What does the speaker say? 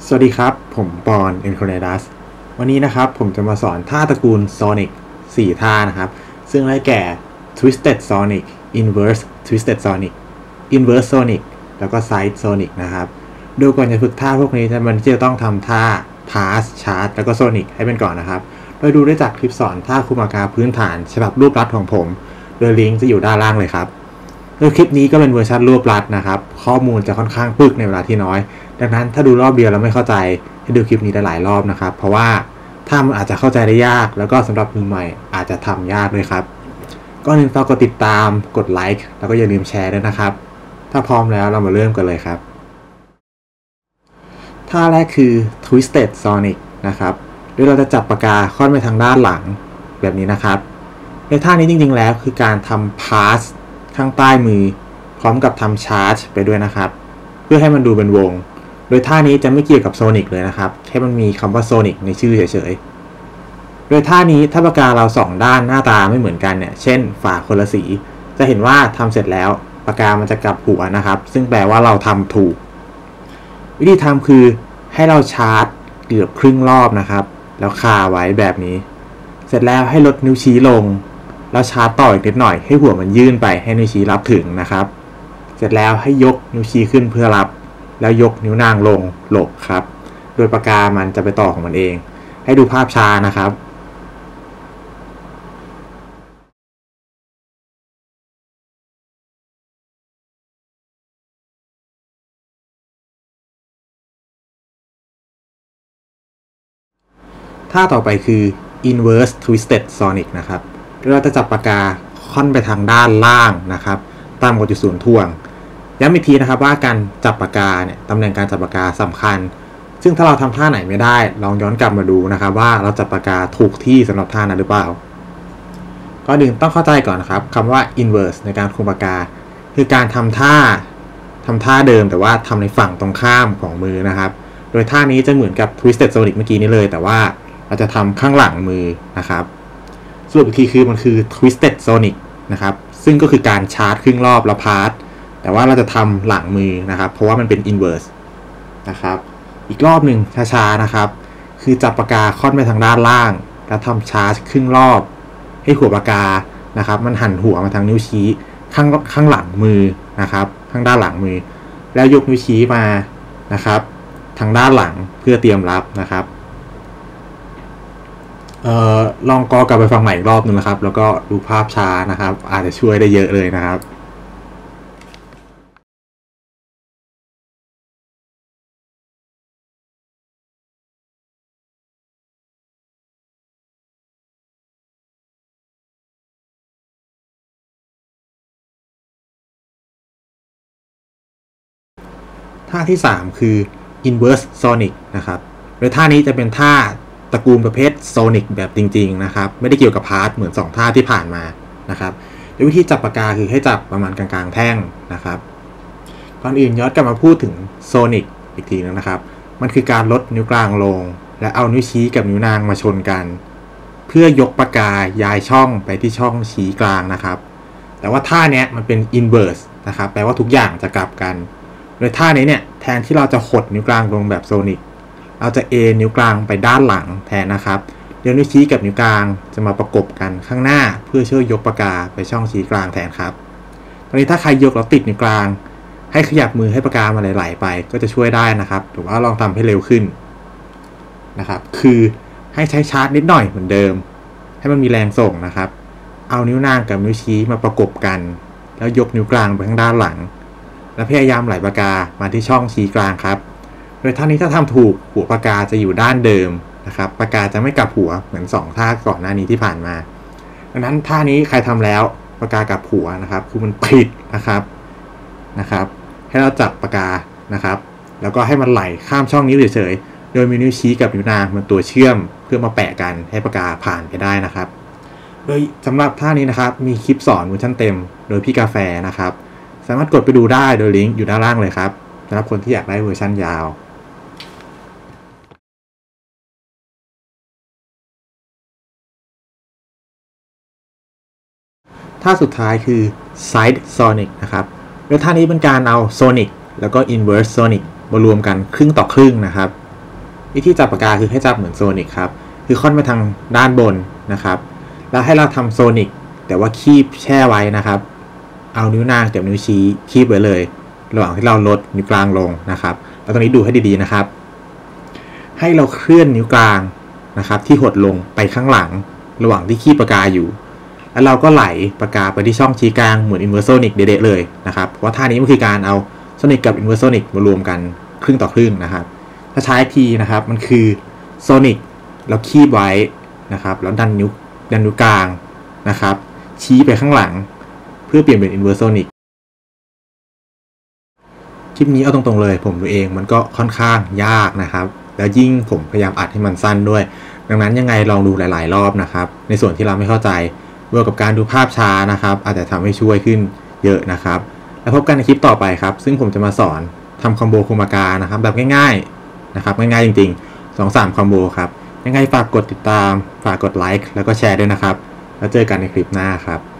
สวัสดีครับผมปอนเอ็นโคเนดัสวันนี้นะครับผมจะมาสอนท่าตระกูล Sonic 4 ท่านะครับซึ่งได้แก่ Twisted Sonic Inverse Twisted Sonic Inverse Sonic แล้วก็ Side Sonic นะครับโดยก่อนจะฝึกท่าพวกนี้มันจะต้องทำท่า Pass Charge แล้วก็ Sonic ให้เป็นก่อนนะครับโดยดูได้จากคลิปสอนท่าคุมอากาศพื้นฐานฉบับรูปรัดของผมโดยลิงก์จะอยู่ด้านล่างเลยครับโดยคลิปนี้ก็เป็นเวอร์ชันรวบรัดนะครับข้อมูลจะค่อนข้างปึกในเวลาที่น้อยดังนั้นถ้าดูรอบเดียวแล้วไม่เข้าใจให้ดูคลิปนี้ได้หลายรอบนะครับเพราะว่าถ้ามันอาจจะเข้าใจได้ยากแล้วก็สำหรับมือใหม่อาจจะทำยากเลยครับก็อย่าลืมฝากกดติดตามกดไลค์แล้วก็อย่าลืมแชร์ด้วยนะครับถ้าพร้อมแล้วเรามาเริ่มกันเลยครับท่าแรกคือ Twisted Sonic นะครับโดยเราจะจับปากกาค่อนไปทางด้านหลังแบบนี้นะครับในท่านี้จริงๆแล้วคือการทำ Pass ข้างใต้มือพร้อมกับทำ Charge ไปด้วยนะครับเพื่อให้มันดูเป็นวงโดยท่านี้จะไม่เกี่ยวกับโซนิกเลยนะครับแค่มันมีคำว่าโซนิกในชื่อเฉยๆโดยท่านี้ถ้าปากกาเรา2ด้านหน้าตาไม่เหมือนกันเนี่ยเช่นฝาคนละสีจะเห็นว่าทำเสร็จแล้วปากกามันจะกลับหัวนะครับซึ่งแปลว่าเราทำถูกวิธีทำคือให้เราชาร์จเกือบครึ่งรอบนะครับแล้วคาไว้แบบนี้เสร็จแล้วให้ลดนิ้วชี้ลงแล้วชาร์จต่ออีกนิดหน่อยให้หัวมันยื่นไปให้นิ้วชี้รับถึงนะครับเสร็จแล้วให้ยกนิ้วชี้ขึ้นเพื่อรับแล้วยกนิ้วนางลงหลบครับโดยปากกามันจะไปต่อของมันเองให้ดูภาพช้านะครับท่าต่อไปคือ Inverse Twisted Sonic นะครับโดยเราจะจับปากกาค่อนไปทางด้านล่างนะครับตามกฎจุดศูนย์ถ่วงย้ำอีกทีนะครับว่าการจับปากกาเนี่ยตำแหน่งการจับปากกาสำคัญซึ่งถ้าเราทำท่าไหนไม่ได้ลองย้อนกลับมาดูนะครับว่าเราจับปากกาถูกที่สำหรับท่านั้นหรือเปล่าก็ดึงต้องเข้าใจก่อนนะครับคำว่า inverse ในการคุมปากกาคือการทำท่าเดิมแต่ว่าทำในฝั่งตรงข้ามของมือนะครับโดยท่านี้จะเหมือนกับ Twisted Sonic เมื่อกี้นี้เลยแต่ว่าเราจะทำข้างหลังมือนะครับสรุปอีกทีคือมันคือ Twisted Sonic นะครับซึ่งก็คือการชาร์จครึ่งรอบแล้วพาสแต่ว่าเราจะทำหลังมือนะครับเพราะว่ามันเป็น inverse นะครับอีกรอบหนึ่งช้าๆนะครับคือจับปากกาค่อนไปทางด้านล่างแล้วทำชาร์จครึ่งรอบให้หัวปากกานะครับมันหันหัวมาทางนิ้วชี้ข้างหลังมือนะครับข้างด้านหลังมือแล้วยกนิ้วชี้มานะครับทางด้านหลังเพื่อเตรียมรับนะครับลองกอกลับไปฟังใหม่อีกรอบนึงนะครับแล้วก็ดูภาพช้านะครับอาจจะช่วยได้เยอะเลยนะครับท่าที่3คือ Inverse Sonic นะครับโดยท่านี้จะเป็นท่าตระกูลประเภท Sonic แบบจริงๆนะครับไม่ได้เกี่ยวกับพาร์ทเหมือน2ท่าที่ผ่านมานะครับโดยวิธีจับปากกาคือให้จับประมาณกลางๆแท่งนะครับก่อนอื่นย้อนกลับมาพูดถึง Sonic อีกทีนึงนะครับมันคือการลดนิ้วกลางลงและเอานิ้วชี้กับนิ้วนางมาชนกันเพื่อยกปากกาย้ายช่องไปที่ช่องชี้กลางนะครับแต่ว่าท่านี้มันเป็น Inverse นะครับแปลว่าทุกอย่างจะกลับกันโดยท่านี้เนี่ยแทนที่เราจะหดนิ้วกลางลงแบบโซนิกเราจะนิ้วกลางไปด้านหลังแทนนะครับเดี๋ยวนิ้วชี้กับนิ้วกลางจะมาประกบกันข้างหน้าเพื่อช่วยยกปากกาไปช่องชี้กลางแทนครับตอนนี้ถ้าใครยกแล้วติดนิ้วกลางให้ขยับมือให้ปากกามาไหลๆไปก็จะช่วยได้นะครับหรือว่าลองทำให้เร็วขึ้นนะครับคือให้ใช้ชาร์จนิดหน่อยเหมือนเดิมให้มันมีแรงส่งนะครับเอานิ้วนางกับนิ้วชี้มาประกบกันแล้วยกนิ้วกลางไปข้างด้านหลังและพยายามไหลปากกามาที่ช่องชี้กลางครับโดยท่านี้ถ้าทำถูกหัวปากกาจะอยู่ด้านเดิมนะครับปากกาจะไม่กลับหัวเหมือน2ท่าก่อนหน้านี้ที่ผ่านมาดังนั้นท่านี้ใครทำแล้วปากกากลับหัวนะครับคือมันผิดนะครับให้เราจับปากกานะครับแล้วก็ให้มันไหลข้ามช่องนิ้วเฉยๆโดยมีนิ้วชี้กับนิ้วนางเป็นตัวเชื่อมเพื่อมาแปะกันให้ปากกาผ่านไปได้นะครับโดยสำหรับท่านี้นะครับมีคลิปสอนเวอร์ชันเต็มโดยพี่กาแฟนะครับสามารถกดไปดูได้โดยลิงก์อยู่ด้านล่างเลยครับสำหรับคนที่อยากได้เวอร์ชันยาวท่าสุดท้ายคือ Side Sonic นะครับโดยท่านี้เป็นการเอา Sonic แล้วก็ Inverse Sonic มารวมกันครึ่งต่อครึ่งนะครับวิธีจับปากกาคือให้จับเหมือนโซนิกครับคือค่อนไปทางด้านบนนะครับแล้วให้เราทำโซนิกแต่ว่าคีบแช่ไว้นะครับเอานิ้วนางกับนิ้วชี้คีบไว้เลยระหว่างที่เราลดนิ้วกลางลงนะครับแล้วตรงนี้ดูให้ดีๆนะครับให้เราเคลื่อนนิ้วกลางนะครับที่หดลงไปข้างหลังระหว่างที่คีบปากกาอยู่แล้วเราก็ไหลปากกาไปที่ช่องชี้กลางเหมือนอินเวอร์โซนิกเด็ดๆเลยนะครับเพราะว่าท่านี้มันคือการเอาโซนิกกับอินเวอร์โซนิกมารวมกันครึ่งต่อครึ่งนะครับถ้าใช้ทีนะครับมันคือโซนิกเราคีบไว้นะครับแล้วดันนิ้วกลางนะครับชี้ไปข้างหลังเพื่อเปลี่ยนเป็นอินเวอร์โซนิกคลิปนี้เอาตรงๆเลยผมดูเองมันก็ค่อนข้างยากนะครับแล้วยิ่งผมพยายามอัดให้มันสั้นด้วยดังนั้นยังไงลองดูหลายๆรอบนะครับในส่วนที่เราไม่เข้าใจบวกกับการดูภาพช้านะครับอาจจะทำให้ช่วยขึ้นเยอะนะครับแล้วพบกันในคลิปต่อไปครับซึ่งผมจะมาสอนทำคอมโบคุมากานะครับแบบง่ายๆนะครับง่ายๆจริงๆ 2-3 คอมโบครับยังไงฝากกดติดตามฝากกดไลค์แล้วก็แชร์ด้วยนะครับแล้วเจอกันในคลิปหน้าครับ